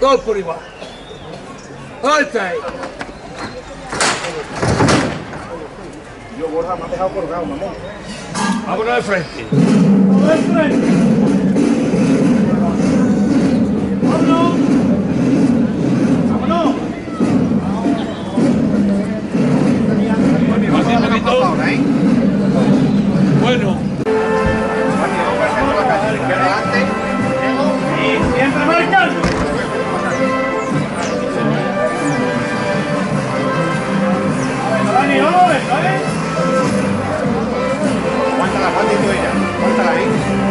todos por igual. ¿Dónde estáis? Yo, Borja, me has dejado colgado, mamón. Vámonos de frente. ¡Vamos de frente! ¡Vámonos! ¡Vámonos! Bueno. Y siempre marcando. Dani, vamos a ver, ¿vale? Aguanta la pata y tú ella. Aguántala ahí.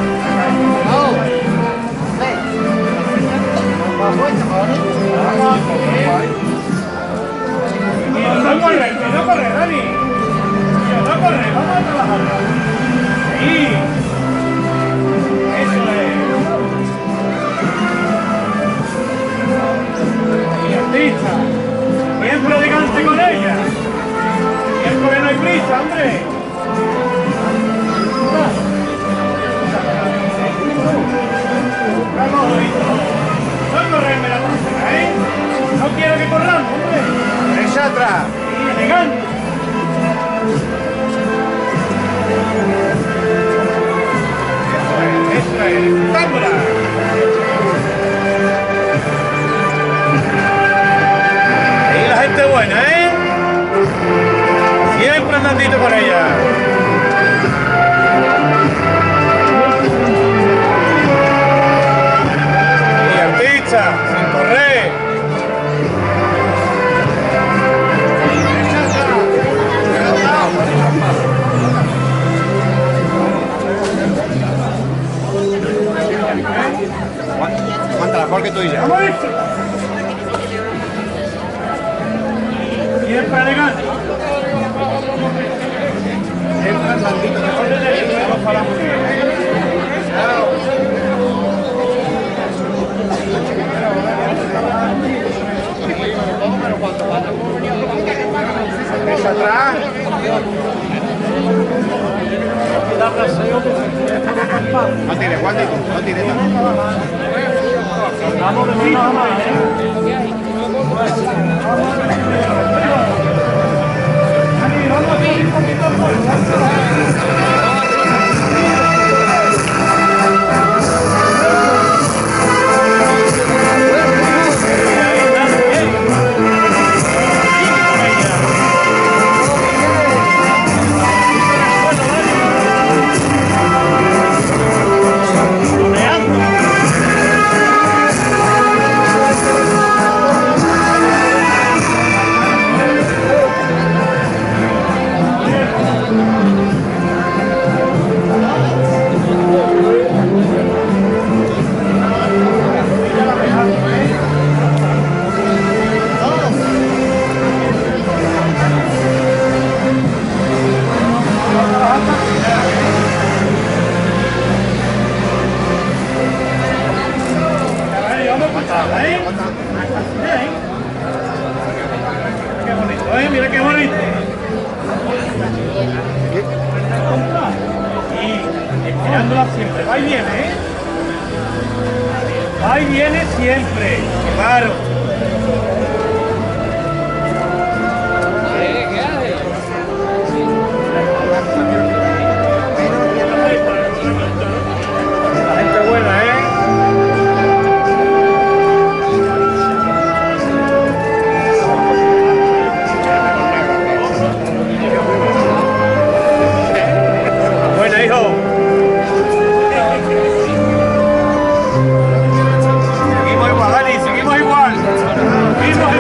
No corre, Dani. No corre, vamos a trabajar. Ahí. Eso es. Y artista. Siempre elegante con ella. Y el que no hay prisa, hombre. Vamos, no correrme la pasada, ¿eh? No quiero que corramos, hombre. Derecha atrás. Y elegante. Eso es, espectacular. Ahí la gente buena, ¿eh? Siempre andandito con ella. Y artista, sin correr. Aguántala, porque tú y ya. ¡Vamos, listo! Siempre elegante. Siempre andandito. Vamos para la mujer. Derecha atrás. No tires, Juan, no tires. Vamos de frito. Mira qué bonito. Y esperándola siempre. Va y viene, ¿eh? Va y viene siempre. Claro. ¿Qué hace? La gente buena, ¿eh? Buena, hijo. Seguimos igual, Dani, seguimos igual. Seguimos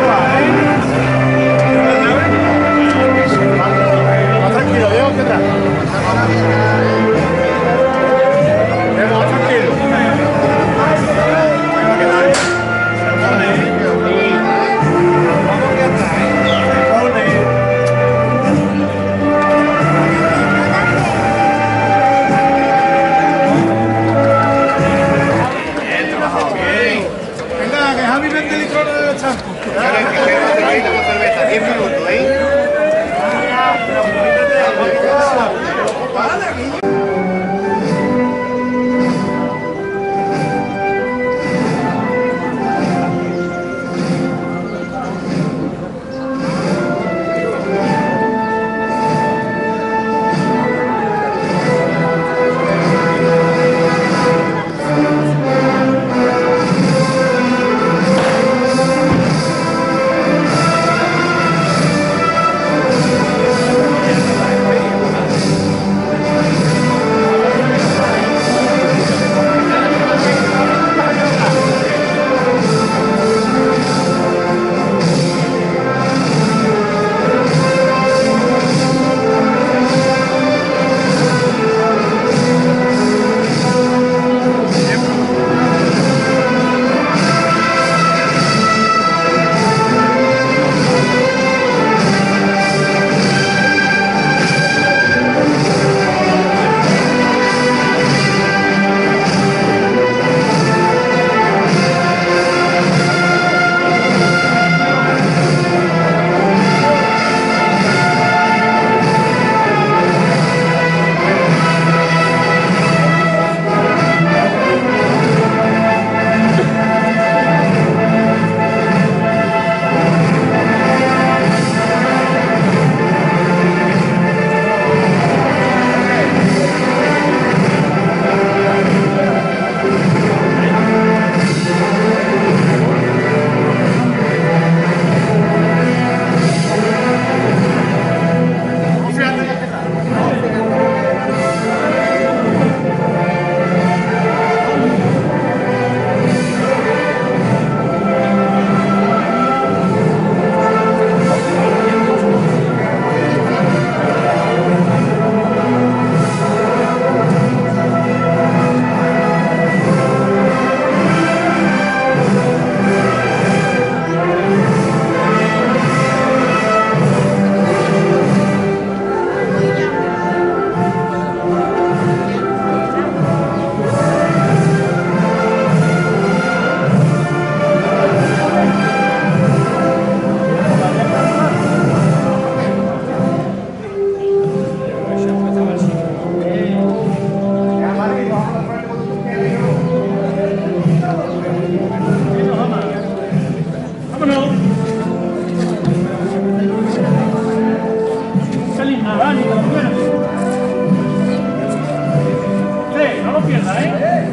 Sí, no lo pierdas, ¿eh?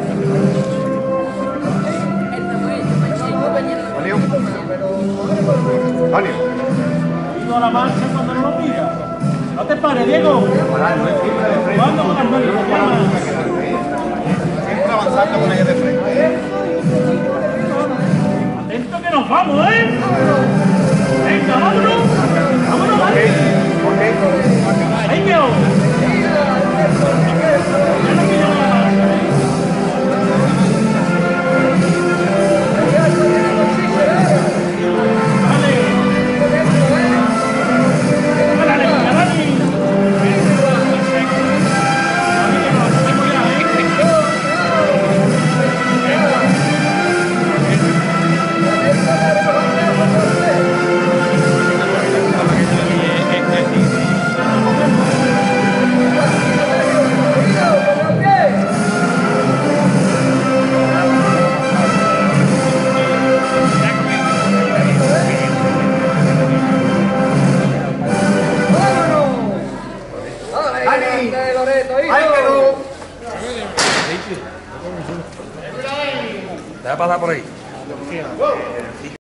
Antonio. Ido a la marcha cuando no lo mira. No te pares, Diego. ¿Cuándo con Antonio? Siempre avanzando con ella de frente. Atento que nos vamos, ¿eh? Venga, vámonos. Vámonos, ¿vale? Venga. Ya no quiero la marcha, ¿eh? Deja pasar por ahí.